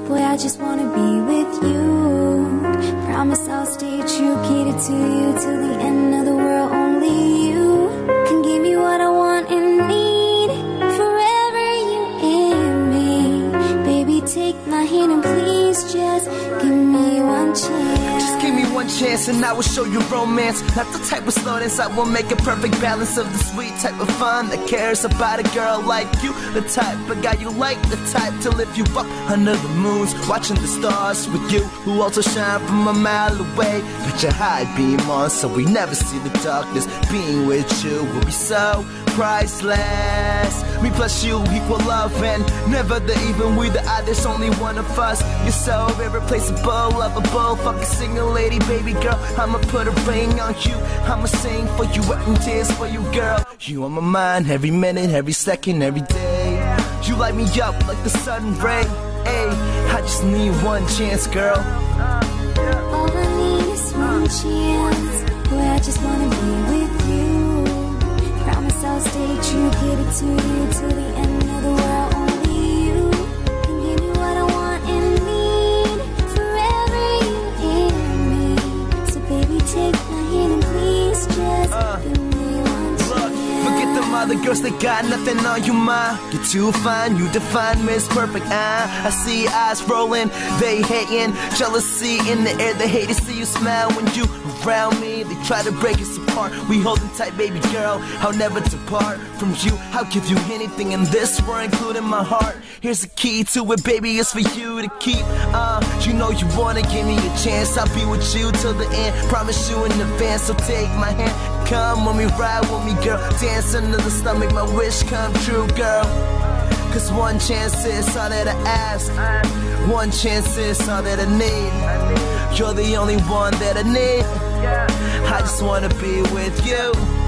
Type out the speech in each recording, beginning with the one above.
boy, I just wanna be with you. Promise I'll stay true, cater to you till the end of the world. Only you can give me what I want and need. Forever you and me. Baby, take my hand and please just give me one chance. Just give me one chance and I will show you romance. Not the type of slowness, I will make a perfect balance of the sweet type of fun that cares about a girl like you. The type of guy you like, the type to lift you up under the moons, watching the stars with you, who also shine from a mile away. Put your high beam on so we never see the darkness. Being with you will be so priceless. Me plus you equal love and never the even, we the odd, there's only one of us. You're so irreplaceable, lovable, fucking single lady, baby girl. I'ma put a ring on you, I'ma sing for you, wetting tears for you, girl. You on my mind every minute, every second, every day. You light me up like the sun ray. Ay, I just need one chance, girl. All I need is one chance. Boy, I just wanna be with you. Promise I'll stay true, cater to you till the end of the world. Only you can give me what I want and need. Forever you and me. So baby, take my hand and please just give me one chance. Forget them other girls, they got nothing on you, ma. You're too fine, you define me as perfect. I see eyes rolling, they hating, jealousy in the air. They hate to see you smile when you around me. They try to break us apart. We holding tight, baby girl. I'll never depart from you. I'll give you anything in this world, including my heart. Here's the key to it, baby, it's for you to keep. You know you wanna give me a chance. I'll be with you till the end. Promise you in advance, so take my hand. Come when we ride with me, girl. Dance under the sun, make my wish come true, girl. Cause one chance is all that I ask. One chance is all that I need. You're the only one that I need. I just wanna be with you.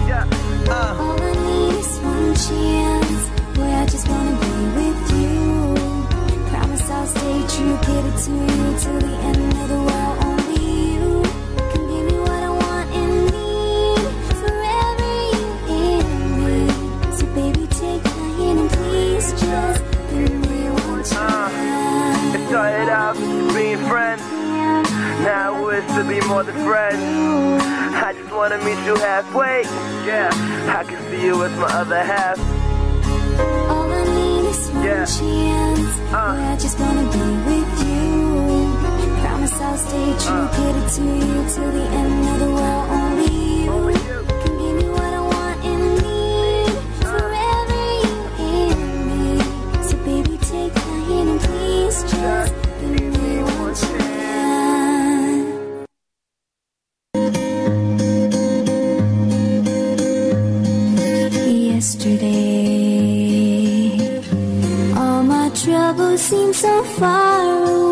All I need is one chance. Boy, I just wanna be with you. Promise I'll stay true, cater to you till the end of the world. Only you can give me what I want and need. Forever you and me. So baby, take my hand and please just give me one chance. It started out being friends, now it's to be more than friends. I just wanna meet you halfway. Yeah, I can see you as my other half. All I need is one chance. Boy, I just wanna be with you. Promise I'll stay true, cater to you till the end of the world. Only you can give me what I want and need. Forever you and me. So baby, take my hand and please just give me one chance. Yesterday, all my troubles seem so far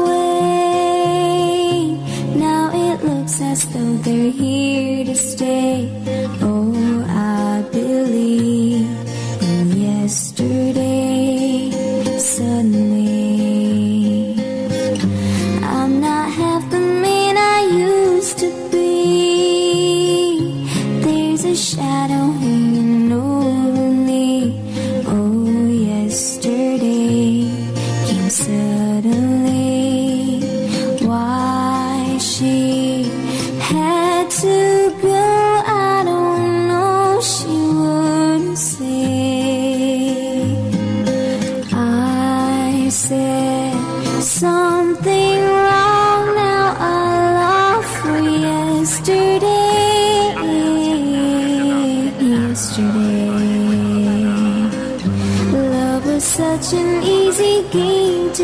away. Now it looks as though they're here to stay. Oh, I believe in yesterday. Suddenly, I'm not half the man I used to be. There's a shadow hanging over me. Oh, yesterday came suddenly. Why she had to go, I don't know. She wouldn't say. I said something wrong. Now I long for yesterday. Yesterday, love was such an easy game to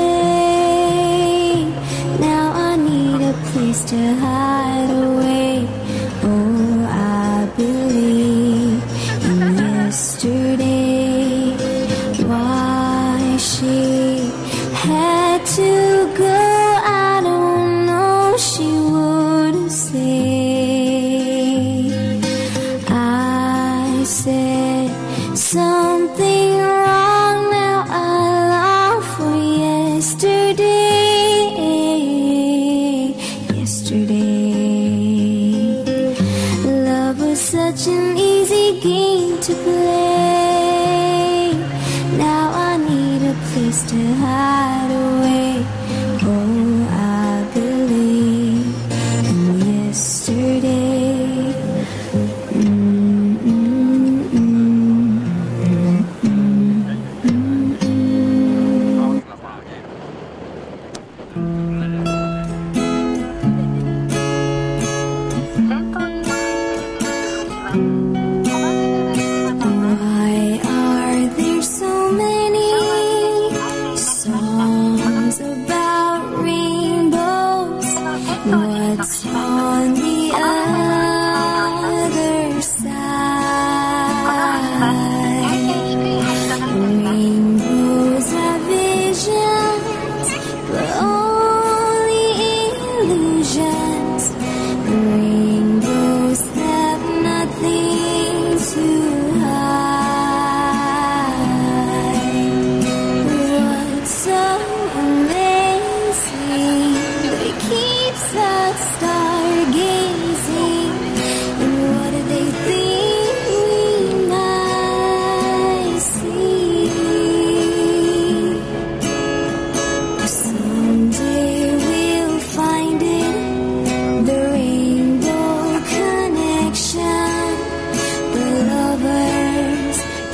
play. Now I need a place to hide away. Oh, I believe in yesterday. Why she had to go, I don't know. She wouldn't say. I said something wrong. Now I long for yesterday. Yesterday, love was such an easy game to play. Now I need a place to hide away.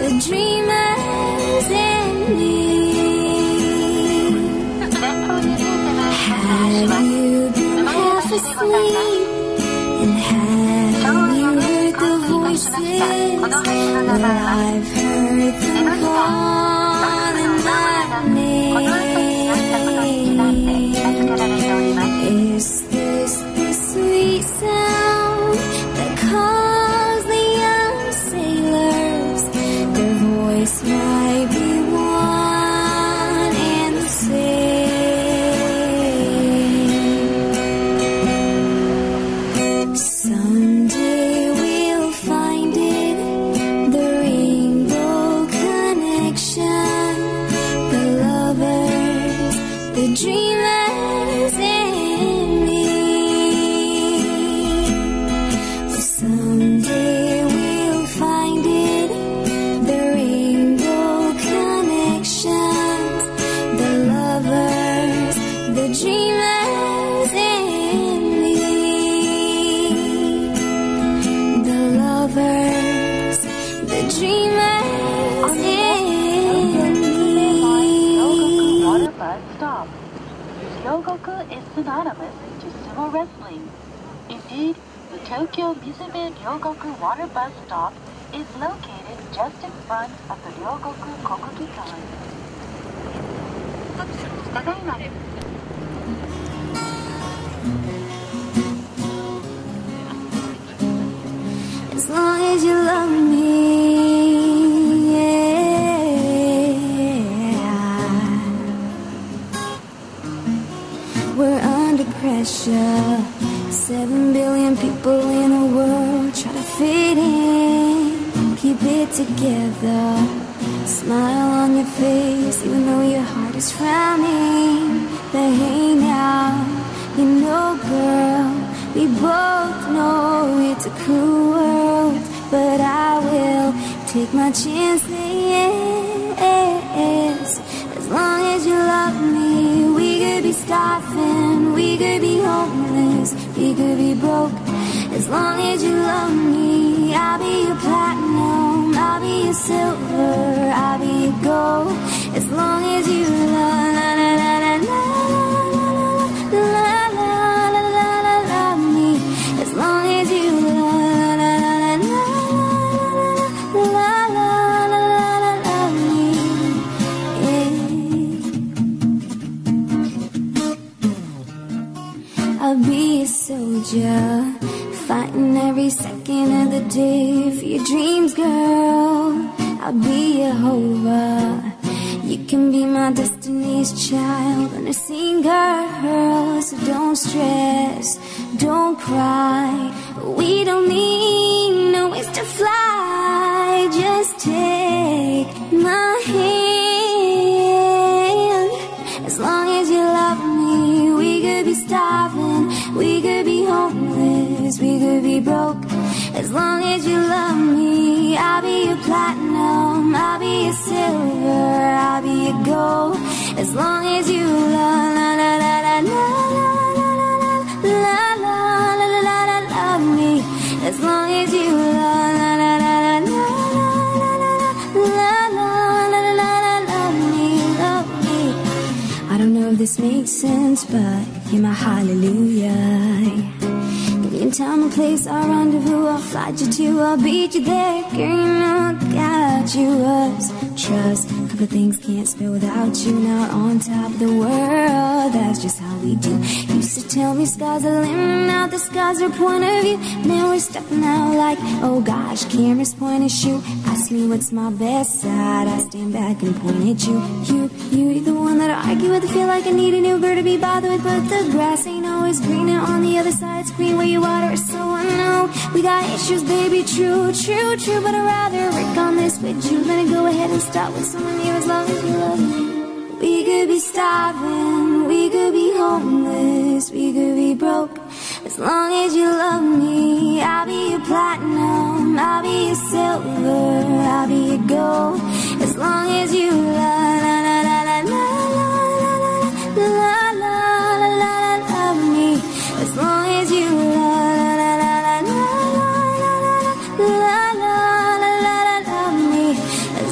the dreamers in me. Have you been half asleep? And have you heard the voices? Well, I've heard them calling my name. Is this the sweet sound that calls the young sailors? Their voice might be one and the same. Someday we'll find it, the rainbow connection, the lovers, the dreamers in me. Someday we'll find it, the rainbow connections, the lovers, the dreamers in me. The lovers, the dreamers in me. Water bus stop. Ryogoku is synonymous to sumo wrestling. Indeed, the Tokyo Mizube Ryogoku water bus stop is located just in front of the Ryogoku Kokugikan. As long as you love me, yeah. We're under pressure. 7 billion people in the world try to fit in, keep it together. Smile on your face even though your heart is frowning. But hey now, you know girl, we both know it's a cruel world, but I will take my chances. As long as you love me, we could be starving, we could be homeless, we could be broke. As long as you love me, I'll be your platinum, I'll be your silver, I'll be your gold. As long as you love, la la la la la la la la la la me. As long as you love, la la la la la la la la me. I'll be a soldier, fighting every second of the day for your dreams, girl. I'll be Jehovah. You can be my destiny's child, unseen girl. So don't stress, don't cry. We don't need no wings to fly. Just take my hand. As long as you love me, we could be starving, we could be homeless, we could be broke. As long as you love me, I'll be your platinum, I'll be your silver, I'll be your gold. As long as you love, la la la la la la la la la la love me. As long as you love, la la la la la la la la love me, love me. I don't know if this makes sense, but you're my hallelujah. In time and place, our rendezvous, I'll fly you to, I'll beat you there. Girl, you know I got you. Us trust, a couple of things can't spell without you. Now on top of the world, that's just how we do. Used to tell me sky's the limit, now the sky's our point of view. Now we're stepping out like, oh gosh, cameras point and shoot. Ask me what's my best side, I stand back and point at you. You're the one that I argue with, I feel like I need a new girl to be bothered with. But the grass ain't always greener on the other side. It's green where you water, so I know we got issues, baby, true. But I'd rather work on this with you than to go ahead and start with someone new. As long as you love me, we could be starving, we could be homeless, we could be broke. As long as you love me, I'll be your platinum, I'll be your silver, I'll be your gold. As long as you love, la la la la la la la la love me. As long as you love, la la la la la la la love me. As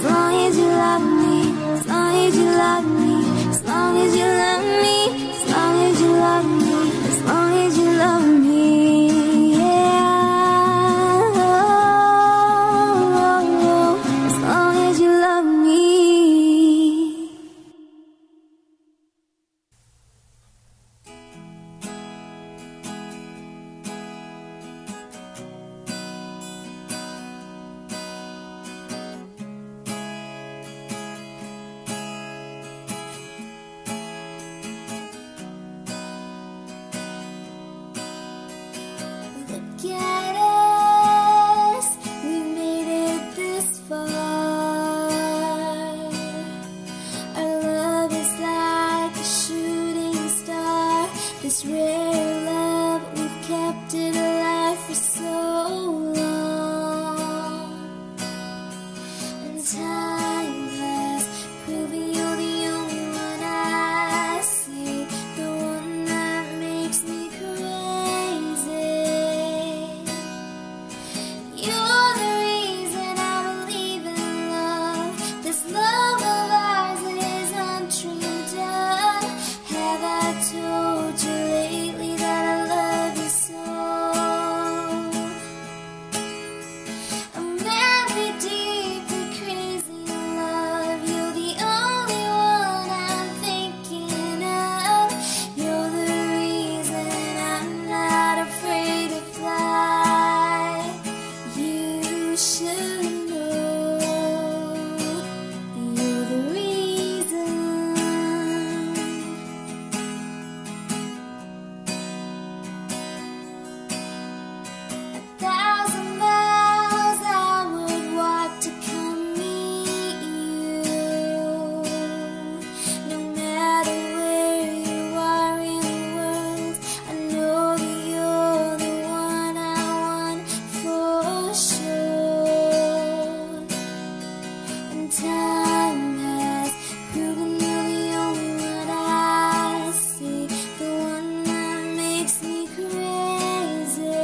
Time has proven you're the only one I see, the one that makes me crazy.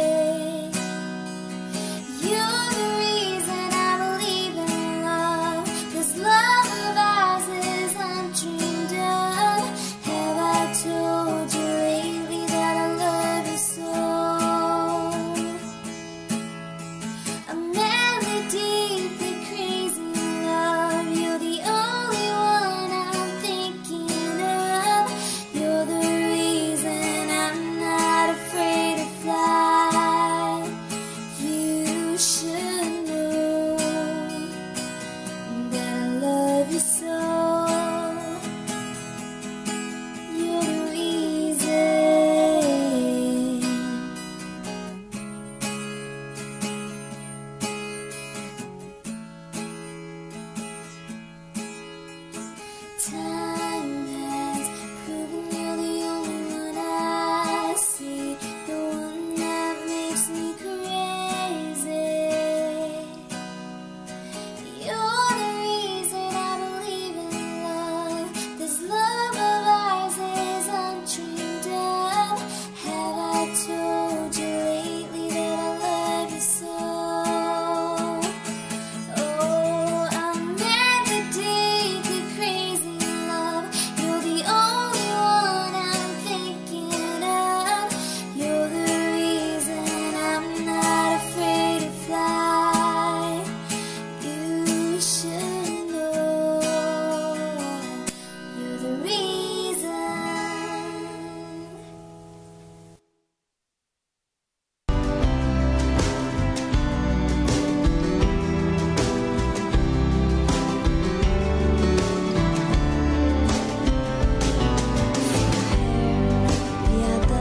You're the reason I believe in love. This love of ours is undreamed of. Have I told you lately that I love you so? A madly deeply crazy love. You're the only one I'm thinking of. You're the reason I'm not afraid to fly. You should know that I love you so. You're the reason. Time has proven you're the only one I see, the one that makes me crazy. You're the reason I believe in love. This love of ours is undreamed of. Have I told you lately that I love you so? Oh, I'm madly deeply crazy in love. You're the only one I'm thinking of. You're the reason I'm not afraid to fly. You should know you're the reason. Yeah, the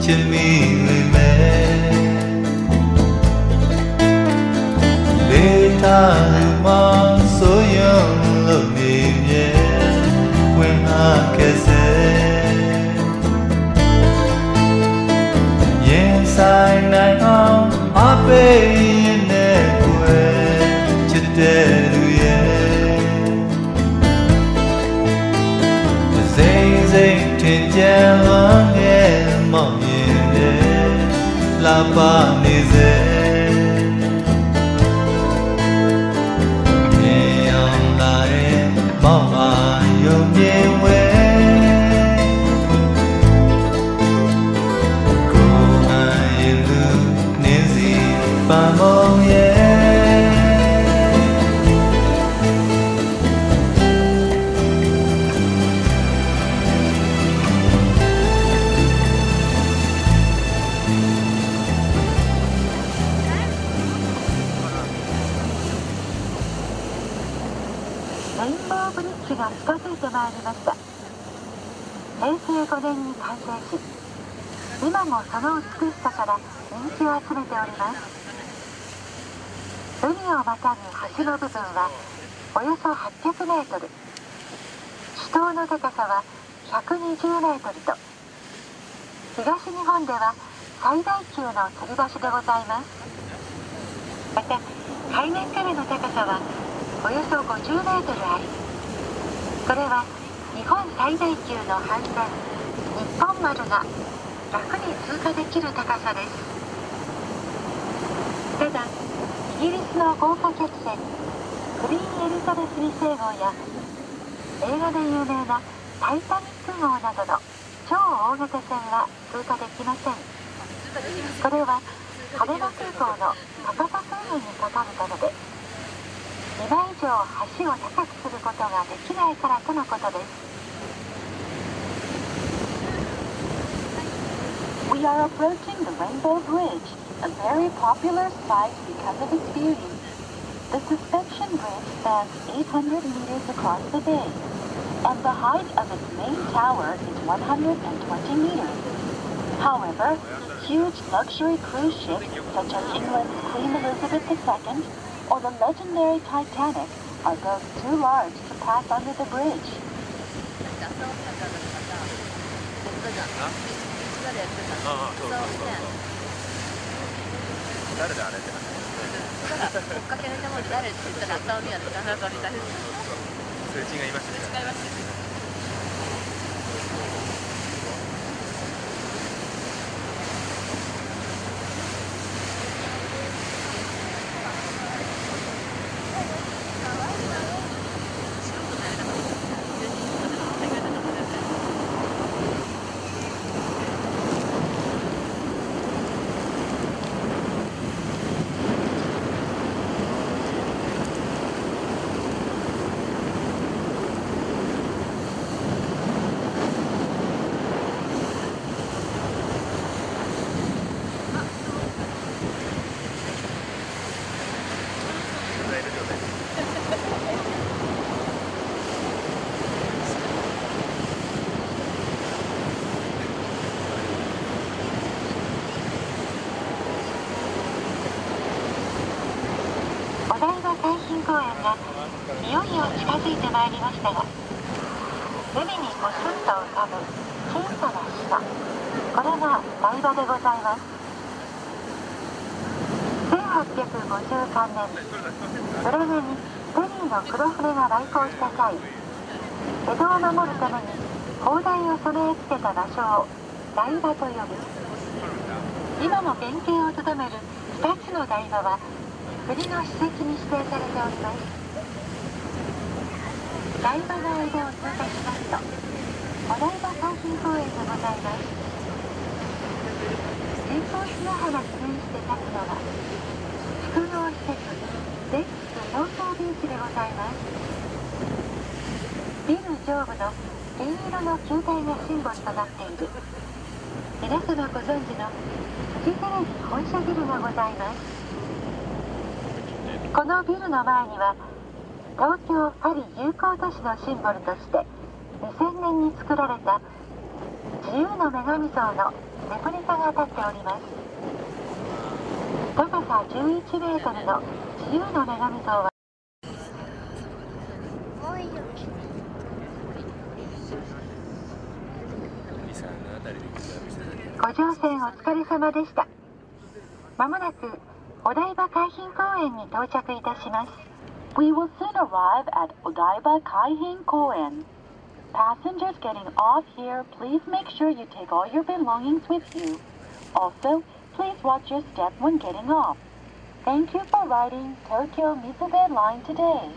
ချစ်မိလိမ့်မယ်ဒေတာမဆိုးရုံလို့နေမြဲဝင်လာခဲ့စေရင်ဆိုင်နိုင်အောင်အပေးရင်နဲ့ကိုယ်ချစ်တဲ့လူရဲ့စိမ့်စိမ့်ထင်ကြလွန်ရဲ့မောင်မြင်တဲ့လာပါနေစေမြေအောင်လာတဲ့မောင်အာယုံမြင်ဝဲပါမုံရဲ့レインボーブリッジが近づいてまいりました。平成5年に完成し、今もその美しさから人気を集めております。海をまたぐ橋の部分はおよそ800メートル、主塔の高さは120メートルと、東日本では最大級の吊り橋でございます。また、海面からの高さはおよそ50メートルあり、これは日本最大級の帆船、日本丸が楽に通過できる高さです。ただ、イギリスの豪華客船クイーンエリザベス2世号や映画で有名なタイタニック号などの超大型船は通過できません。これは羽田空港の高さ制限にかかるためで、今以上橋を高くすることができないからとのことです。We are approaching the Rainbow Bridge, a very popular sight because of its beauty. The suspension bridge spans 800 meters across the bay, and the height of its main tower is 120 meters. However, huge luxury cruise ships such as England's Queen Elizabeth II or the legendary Titanic are both too large to pass under the bridge. 誰であれってなって追っかけられたもんで誰って言ったら浅尾美和です。浅尾美和です。それ違いましたね。違いました。公園がいよいよ近づいてまいりましたが、海にポツンと浮かぶ小さな島、これが台場でございます。1853年、それにペリーの黒船が来航した際、江戸を守るために砲台を備え付けた場所を台場と呼び、今も原型をとどめる2つの台場は国の史跡に指定されております。台場の間を通過しますと、お台場海浜公園でございます。天空砂浜記念して立つのは、複合施設デックス東京ビーチでございます。ビル上部の銀色の球体がシンボルとなっている、皆様ご存知のフジテレビ本社ビルがございます。このビルの前には、東京パリ友好都市のシンボルとして2000年に作られた自由の女神像のレプリカが立っております。高さ11メートルの自由の女神像はご乗船お疲れ様でした。まもなくお台場海浜公園に到着いたします。 We will soon arrive at Odaiba Kaihin Koen. Passengers getting off here, please make sure you take all your belongings with you. Also, please watch your step when getting off. Thank you for riding Tokyo Mizube Line today.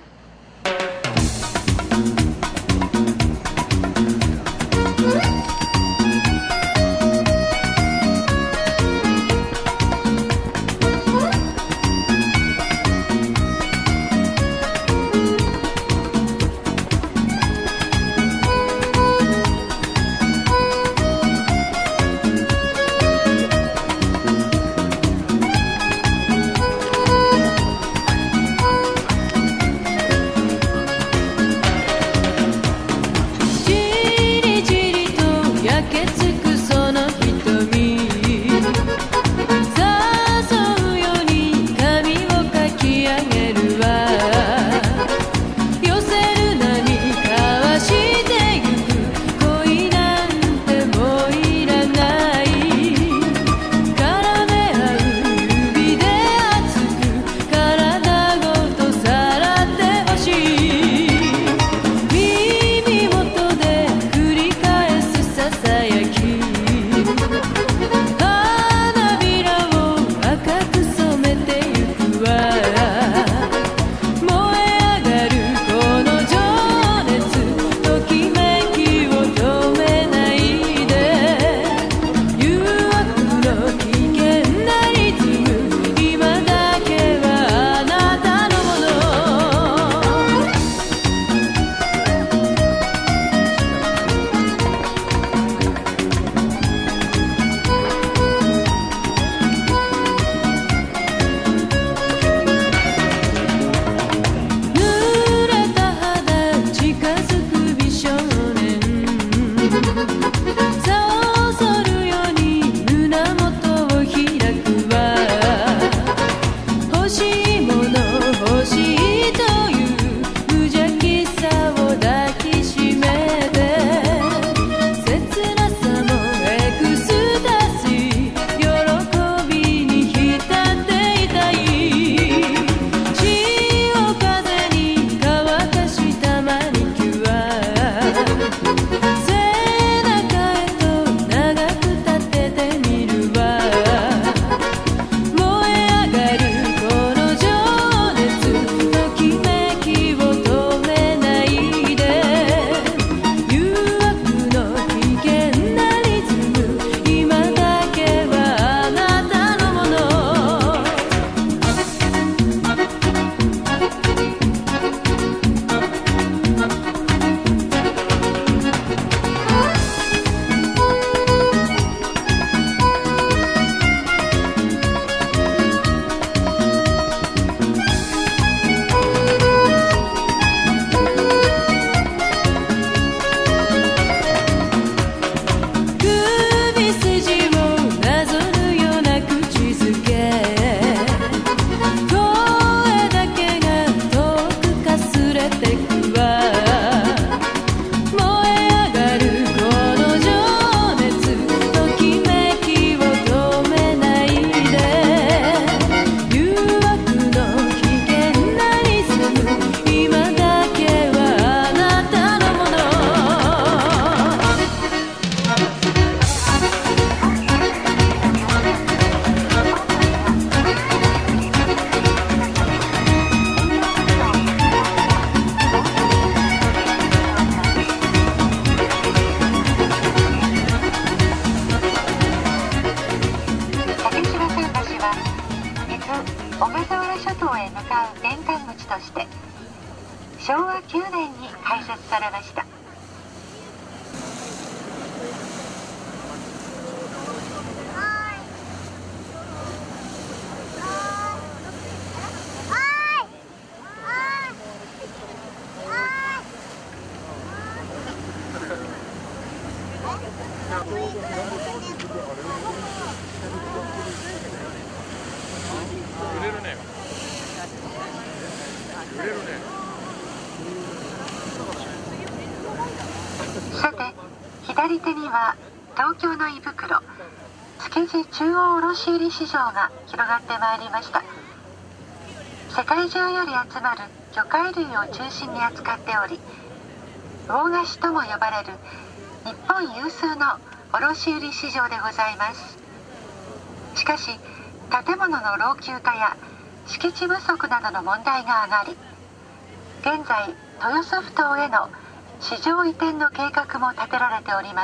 は東京の胃袋、築地中央卸売市場が広がってまいりました。世界中より集まる魚介類を中心に扱っており、魚河岸とも呼ばれる日本有数の卸売市場でございます。しかし建物の老朽化や敷地不足などの問題が上がり、現在豊洲埠頭への市場移転の計画も立てられております。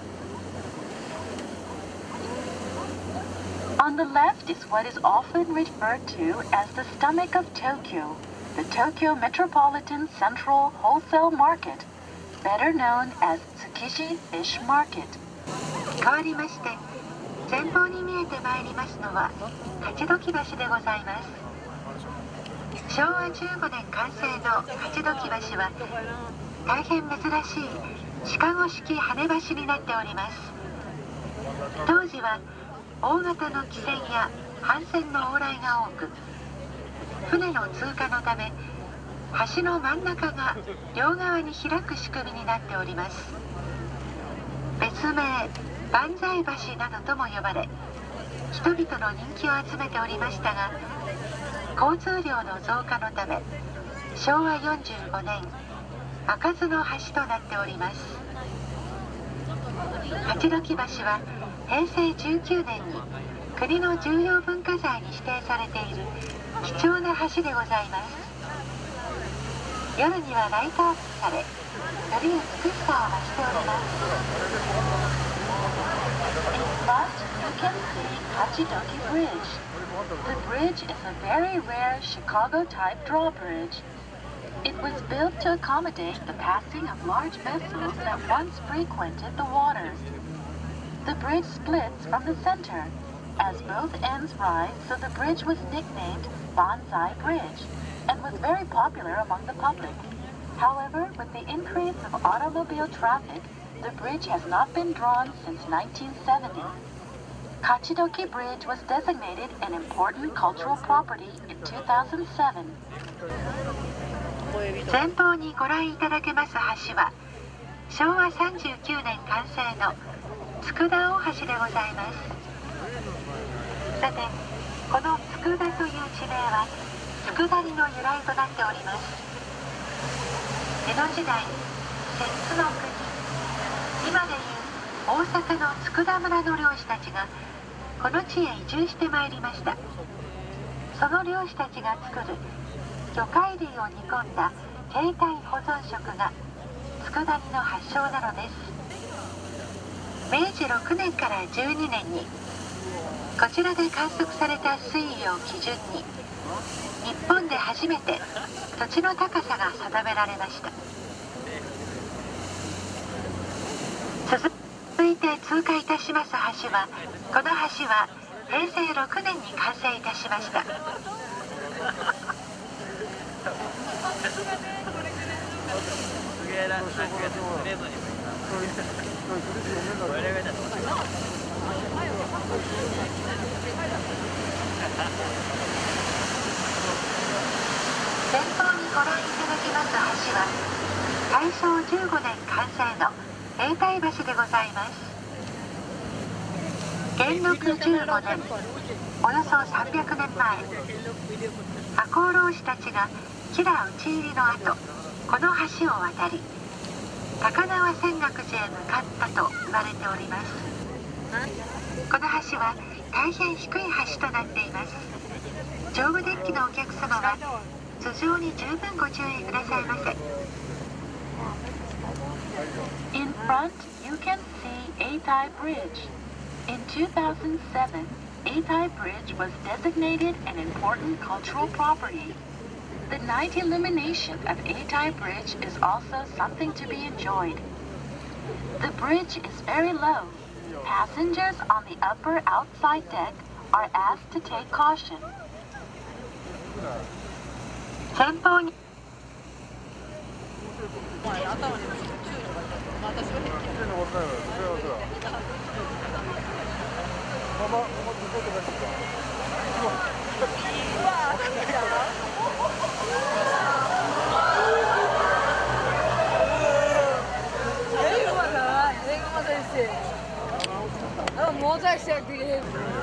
On the left is what is often referred to as the stomach of Tokyo, the Tokyo Metropolitan Central Wholesale Market, better known as Tsukiji Fish Market. 変わりまして、前方に見えてまいりますのは勝どき橋でございます。昭和15年完成の勝どき橋は大変珍しいシカゴ式跳ね橋になっております。当時は大型の汽船や帆船の往来が多く、船の通過のため橋の真ん中が両側に開く仕組みになっております。別名万歳橋などとも呼ばれ、人々の人気を集めておりましたが、交通量の増加のため昭和45年開かずの橋となっております。勝どき橋は平成19年に国の重要文化財に指定されている貴重な橋でございます。夜にはライトアップされ、より美しさを増しております。 In front, you can see Kachidoki Bridge. The bridge is a very rare Chicago-type drawbridge. It was built to accommodate the passing of large vessels that once frequented the waters. The bridge splits from the center, as both ends rise, so the bridge was nicknamed Banzai Bridge, and was very popular among the public. However, with the increase of automobile traffic, the bridge has not been drawn since 1970. Kachidoki Bridge was designated an important cultural property in 2007. 前方にご覧いただけます橋は昭和39年完成の佃大橋でございます。さて、この佃という地名は佃煮の由来となっております。江戸時代、摂津の国、今でいう大阪の佃村の漁師たちがこの地へ移住してまいりました。その漁師たちが作る魚介類を煮込んだ低体保存食が佃煮の発祥なのです。明治6年から12年にこちらで観測された水位を基準に日本で初めて土地の高さが定められました。続いて通過いたします橋は、この橋は平成6年に完成いたしました。前方にご覧いただきます橋は大正15年完成の永代橋でございます。元禄15年、およそ300年前、赤穂浪士たちが吉良討ち入りの後、この橋を渡り高輪泉岳寺へ向かったと言われております。この橋は大変低い橋となっています。上部デッキのお客様は頭上に十分ご注意くださいませ。 In front, you can see Eitai Bridge. In 2007, Eitai Bridge was designated an important cultural property. The night illumination of Eitai Bridge is also something to be enjoyed. The bridge is very low. Passengers on the upper outside deck are asked to take caution. 前方に dan motor zegt die.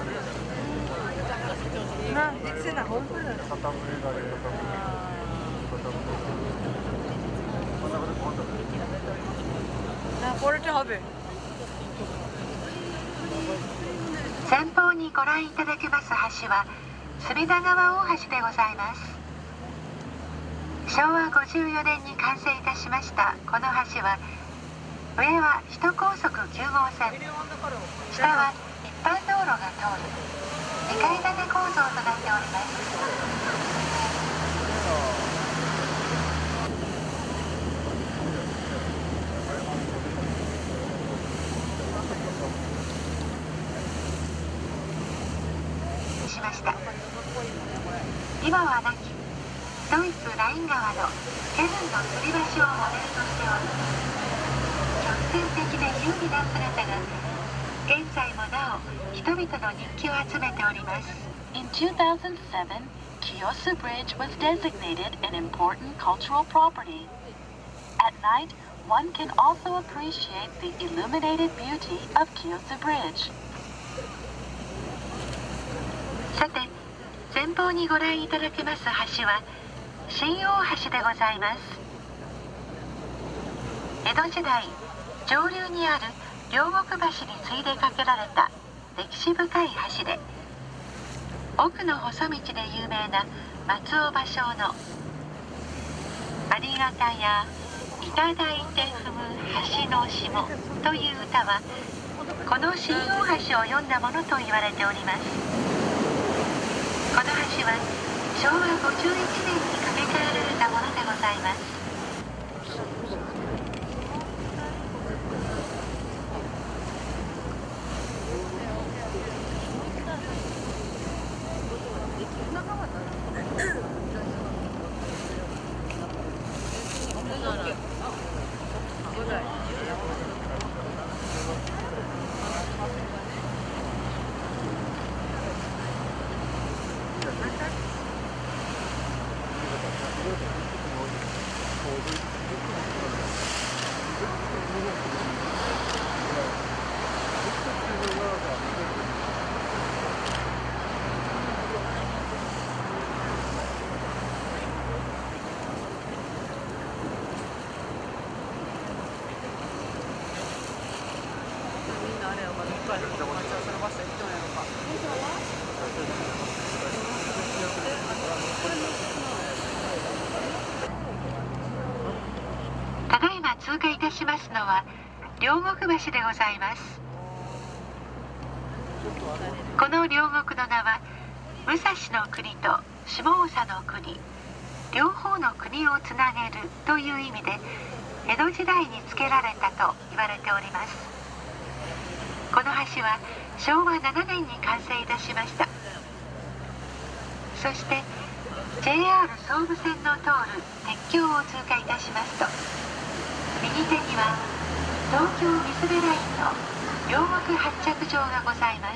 Nou, dit zijn de honden. Nou, voor het hebben. 前方にご覧いただけます橋は隅田川大橋でございます。昭和54年に完成いたしましたこの橋は、上は首都高速9号線、下は一般道路が通る2階建て構造となっております。今はなきドイツライン川のケルンの吊り橋をモデルとしており、直線的で優美な姿が現在もなお人々の人気を集めております。 In 2007, Kiyosu Bridge was designated an important cultural property. At night, one can also appreciate the illuminated beauty of Kiyosu Bridge. さて、前方にご覧いただけます橋は新大橋でございます。江戸時代、上流にある両国橋に次いで架けられた歴史深い橋で、奥の細道で有名な松尾芭蕉の「ありがたやいただいて踏む橋の下」という歌はこの新大橋を詠んだものと言われております。この橋は昭和51年に架け替えられたものでございます。ただいま通過いたしますのは両国橋でございます。この両国の名は武蔵の国と下総の国、両方の国をつなげるという意味で江戸時代に付けられたと言われております。この橋は昭和7年に完成いたしました。そして JR 総武線の通る鉄橋を通過いたしますと、右手には東京水辺ラインの両国発着場がございます。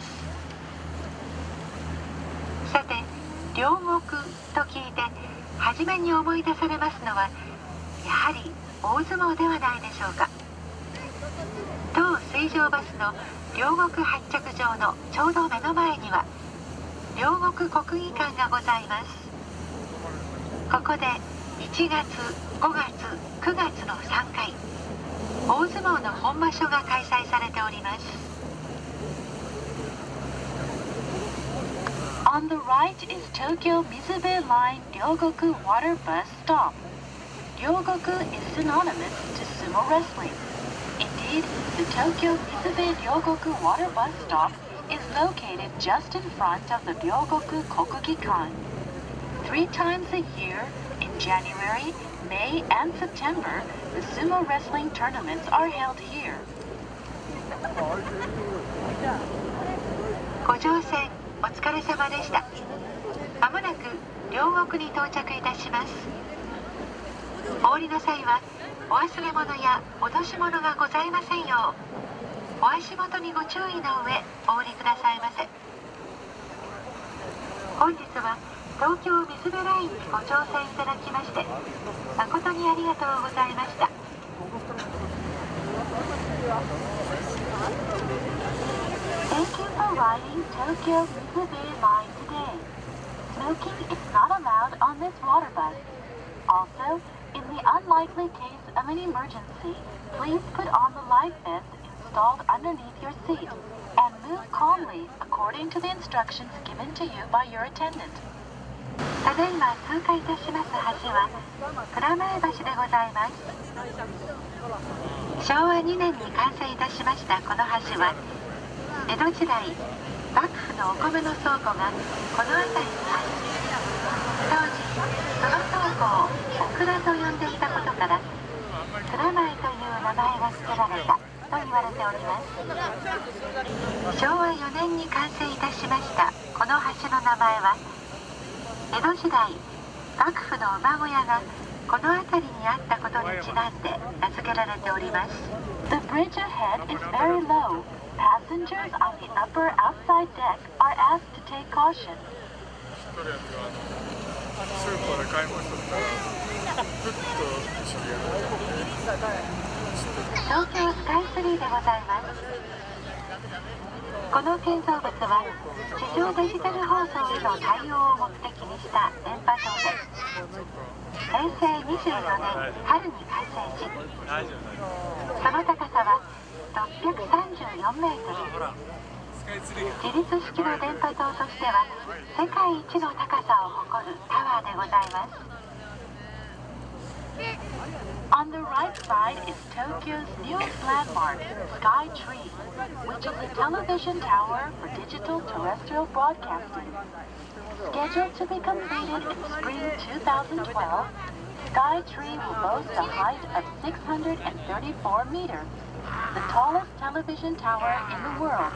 さて、両国と聞いて初めに思い出されますのはやはり大相撲ではないでしょうか。当水上バスの両国発着場のちょうど目の前には両国国技館がございます。ここで1月、5月、9月の3回大相撲の本場所が開催されております。 On the right is Tokyo Mizube Line Ryogoku Water Bus Stop. Ryogoku is synonymous to sumo wrestling. Indeed, the Tokyo Mizube Ryogoku Water Bus Stop is located just in front of the Ryogoku Kokugikan. 3 times a year, in January, May, and September, the sumo wrestling tournaments are held here. ご乗船お疲れ様でした。まもなく両国に到着いたします。お降りの際はお忘れ物や落とし物がございませんよう、お足元にご注意の上お降りくださいませ。本日は東京水辺ラインにご乗船いただきまして誠にありがとうございました。電 are riding Tokyo Mizube Line today. Smoking is not allowed on this water bus. Also, in the unlikely case of an emergency, please put on the life vest installed underneath your seat and move calmly according to the instructions given to you by your attendant. ただいま通過いたします橋は蔵前橋でございます。昭和2年に完成いたしましたこの橋は江戸時代幕府のお米の倉庫がこの辺りにあり、当時その倉庫をお蔵と呼んでいたことから蔵前という名前が付けられたと言われております。昭和4年に完成いたしましたこの橋の名前は江戸時代幕府の馬小屋がこの辺りにあったことにちなんで名付けられております。 The bridge ahead is very low. Passengers on the upper outside deck are asked to take caution. スーパーで買い物したらふっと知り合い東京スカイツリーでございます。この建造物は地上デジタル放送への対応を目的にした電波塔で平成24年春に完成し、その高さは634メートル。自立式の電波塔としては世界一の高さを誇るタワーでございます。 On the right side is Tokyo's newest landmark, Sky Tree, which is a television tower for digital terrestrial broadcasting. Scheduled to be completed in spring 2012, Sky Tree will boast a height of 634 meters, the tallest television tower in the world.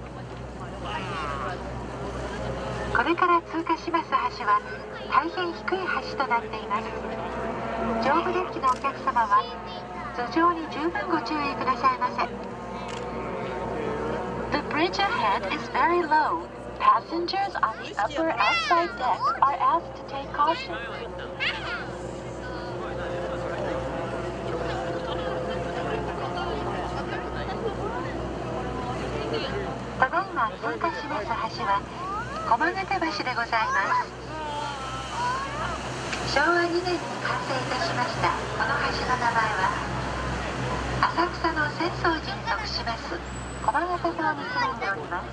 これから通過します橋は大変低い橋となっています。上部デッキのお客様は頭上に十分ご注意くださいませ。 The bridge ahead is very low. Passengers on the upper outside deck are asked to take caution. ただいま通過します橋は駒形橋でございます。昭和2年に完成いたしましたこの橋の名前は浅草の浅草寺に属します駒形堂にちなんでおります。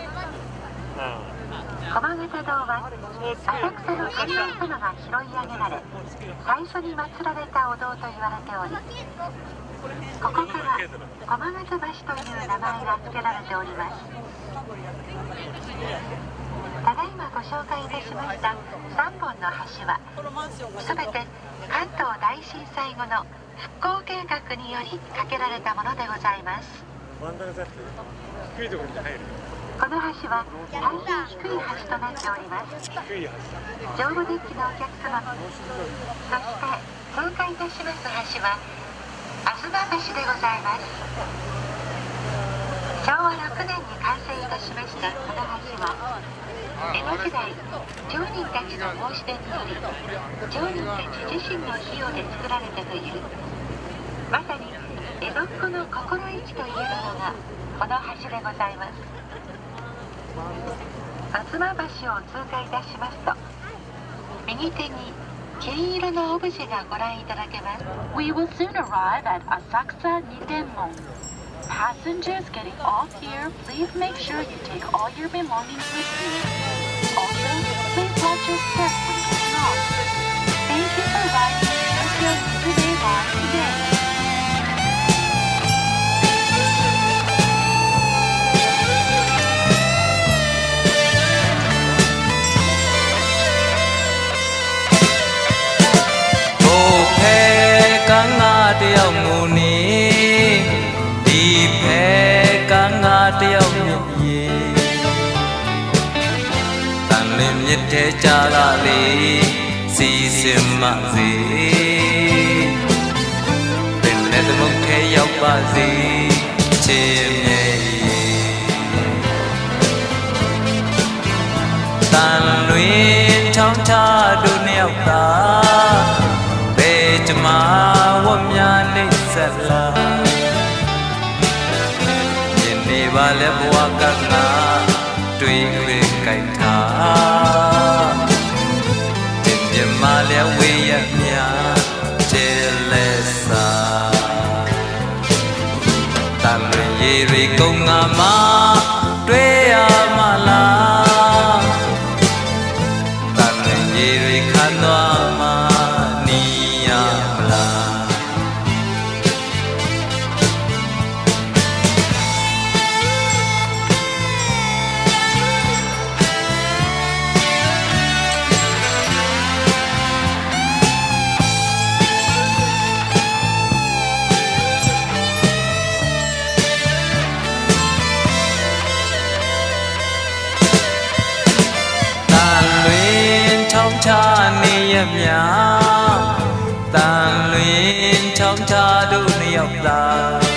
駒形堂は浅草の観音様が拾い上げられ最初に祀られたお堂と言われており、ここから駒形橋という名前が付けられております。ただいまご紹介いたしました3本の橋はすべて関東大震災後の復興計画により架けられたものでございます。この橋は大変低い橋となっております。上部デッキのお客様、そして通過いたします橋は東橋でございます。昭和6年に完成いたしましたこの橋は江戸時代町人たちの申し出により町人たち自身の費用で作られたというまさに江戸っ子の心意気といえるのがこの橋でございます。東橋を通過いたしますと右手に金色のオブジェがご覧いただけます。 We will soon arrive at Asakusa Nitenmon. Passengers getting off here, please make sure you take all your belongings with you. Also, please watch your step when getting off. Thank you for riding Tokyo Mizube Line today. တယောက်မူနေဒီဖက်ကငါတယောက်မြည်ရေတန်လင်းမြစ်ထဲကြလာလေစီစင်မစေပင်နဲ့သမုတ်ထဲရောက်ပါစေချစ်မြဲတန်လွင်ချောင်းချတို့နှစ်ယောက်သာကျမဝတ်များနှိမ့်ဆက်လာမြင်နေပါလည်းဘဝကငါတွေ့ခွေကြိုက်ထားတင်ပြမလည်းဝေးရမြကျဲလဲစားတန်ရေရီကုန်းငါမှာတွေ့ရမလားတန်ရေရီခန်းသွားမှာနီးရမလားချာနေရမြတန်လွင်ချောင်းချတို့နှစ်ယောက်သာ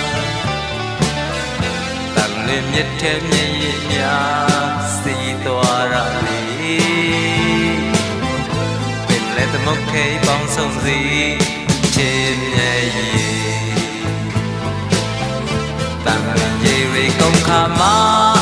တန်လွင်မြစ်ထဲမြည်ရမြစီသွားရလေပင်လက်သမုတ်ခေပေါင်းဆုံးစီချင်းမြည်ရတန်လွင်ရေရီကုန်ခါမှာ